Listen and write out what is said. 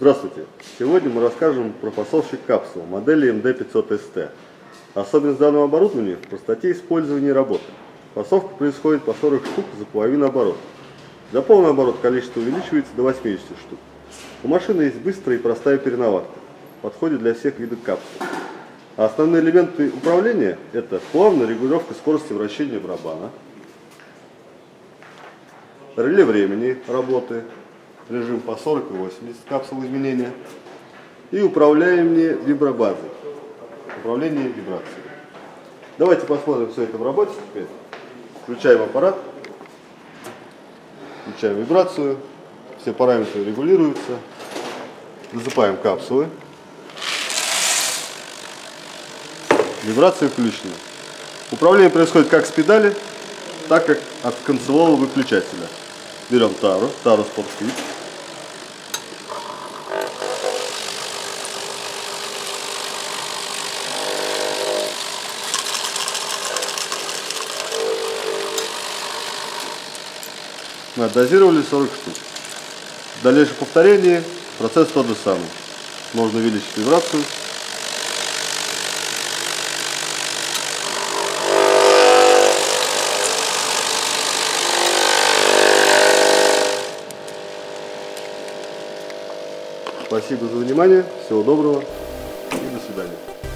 Здравствуйте! Сегодня мы расскажем про фасовщик капсул модели MD500ST. Особенность данного оборудования в простоте использования и работы. Фасовка происходит по 40 штук за половину оборота. За полный оборот количество увеличивается до 80 штук. У машины есть быстрая и простая переналадка. Подходит для всех видов капсул. А основные элементы управления – это плавная регулировка скорости вращения барабана, реле времени работы, режим по 40 и 80 капсул изменения и управляемые вибробазой, управление вибрацией. Давайте посмотрим все это в работе. Включаем аппарат, включаем вибрацию, все параметры регулируются, засыпаем капсулы, вибрация включена. Управление происходит как с педали, так и от концевого выключателя. Берем тару Sport Fit. Мы отдозировали 40 штук. В дальнейшем повторении процесс тот же самый. Можно увеличить вибрацию. Спасибо за внимание, всего доброго и до свидания.